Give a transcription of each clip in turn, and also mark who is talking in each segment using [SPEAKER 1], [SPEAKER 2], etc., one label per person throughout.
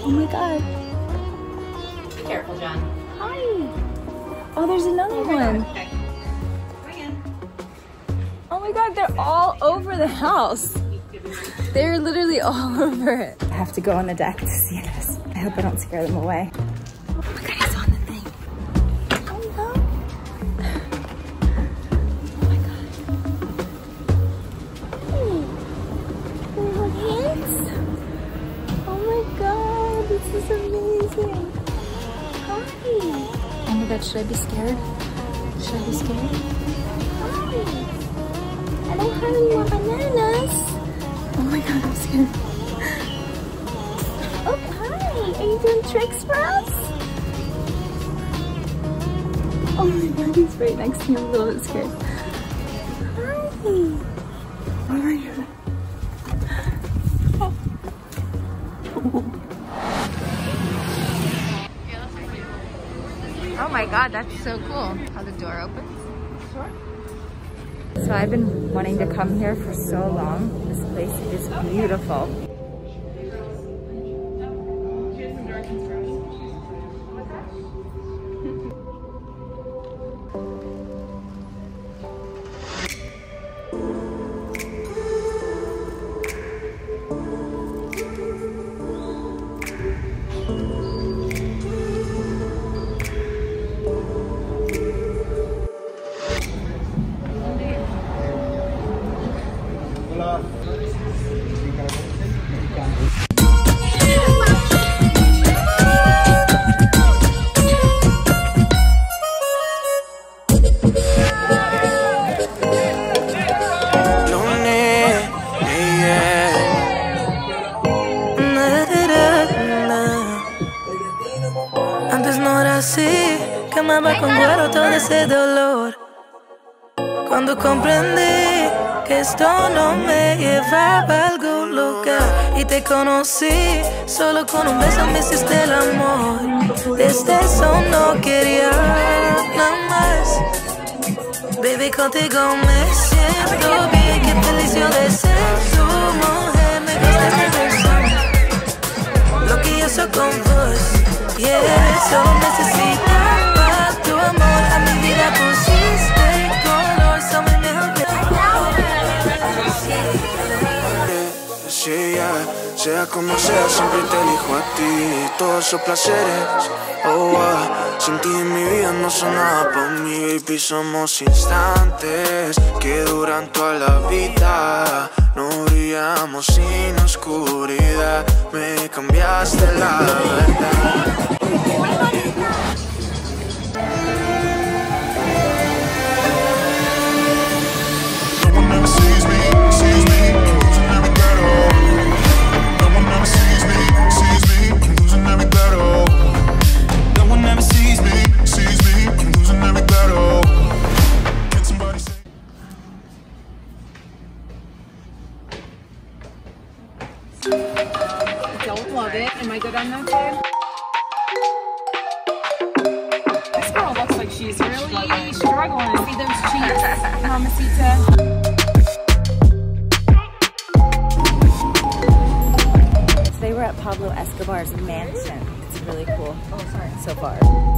[SPEAKER 1] Oh my god.
[SPEAKER 2] Be careful, John.
[SPEAKER 1] Hi. Oh, there's another one.
[SPEAKER 2] Okay. Bring in.
[SPEAKER 1] Oh my god, they're all over the house. They're literally all over it. I have to go on the deck to see this. I hope I don't scare them away. Oh my god, he's on the thing. Oh no. Oh my god. Hey. They hold hands? Oh my god, this is amazing. Hi. Oh my god, should I be scared? Should I be scared? Hi. I don't have any more bananas. Oh my god, I'm scared. Oh, hi. Are you doing tricks for us? Oh my god, he's right next to me. I'm a little bit scared. Hi. Oh my god. Oh my god, that's so cool. How the door opens. Sure. So I've been wanting to come here for so long. This place is beautiful.
[SPEAKER 3] Antes no era así, quemaba con cuero todo ese dolor. Cuando comprendí que esto no me llevaba a algún lugar y te conocí, solo con un beso me hiciste el amor. Desde eso no quería nada más. Baby, contigo me siento bien, qué feliz yo de ser tu mujer. Me gusta esa versión, lo que yo soy con vos. Yeah, solo necesitaba tu amor, a mi vida pusiste color, somos el mejor que
[SPEAKER 4] sí, yeah. Sea como sea, siempre te elijo a ti. Todos esos placeres, oh, sin ti en mi vida no son nada para mí, baby. Somos instantes que duran toda la vida. No brillamos sin oscuridad. Me cambiaste la verdad.
[SPEAKER 2] Don't love it. Am I good on that side? This girl looks like she's really struggling. See those cheeks, Mamacita?
[SPEAKER 1] Today we're at Pablo Escobar's mansion. It's really cool. Oh, sorry. So far.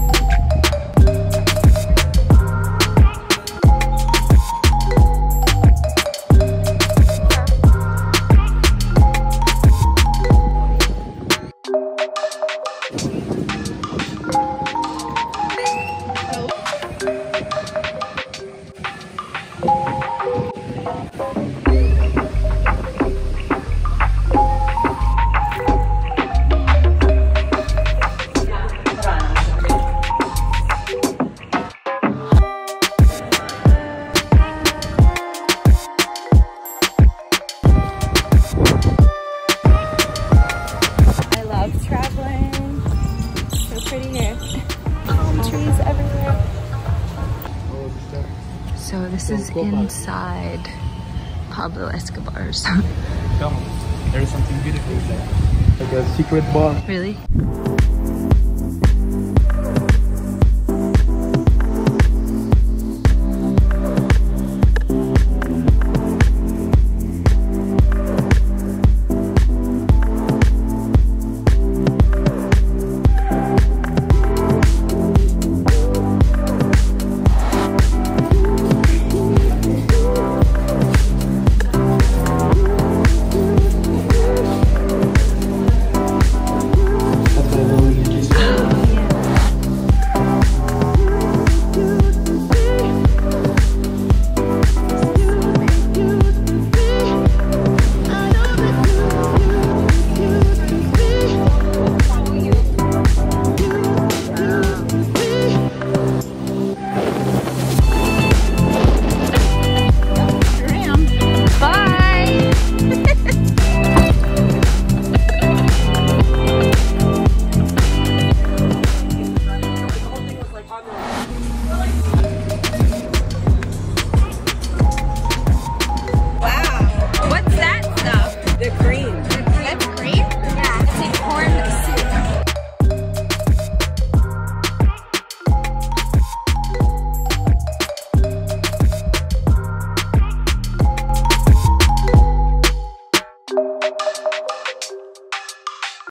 [SPEAKER 1] So this is inside Pablo Escobar's.
[SPEAKER 5] Come, there is something beautiful there. Like a secret bar.
[SPEAKER 1] Really?